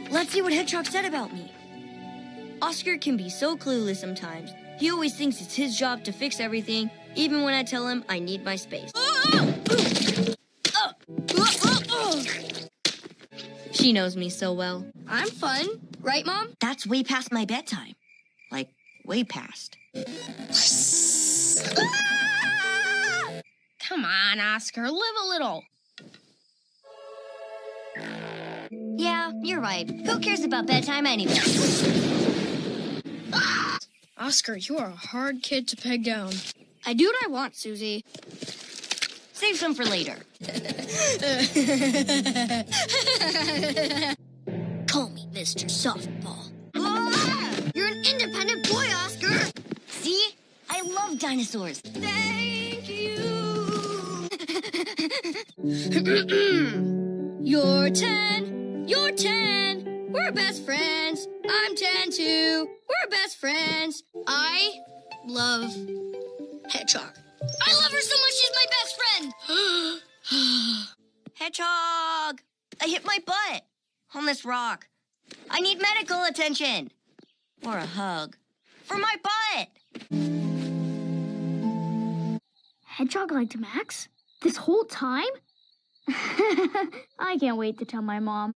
Let's see what Hedgehog said about me. Oscar can be so clueless sometimes. He always thinks it's his job to fix everything, even when I tell him I need my space. She knows me so well. I'm fun, right, Mom? That's way past my bedtime. Like, way past. Come on, Oscar, live a little. Yeah, you're right. Who cares about bedtime anyway? Oscar, you are a hard kid to peg down. I do what I want, Susie. Save some for later. Call me Mr. Softball. You're an independent boy, Oscar. See? I love dinosaurs. Thank you. You're 10. You're 10. We're best friends. I'm 10 too. We're best friends. I love Hedgehog. I love her so much, she's my best friend. Hedgehog! I hit my butt on this rock. I need medical attention. Or a hug. For my butt! Hedgehog liked Max? This whole time? I can't wait to tell my mom.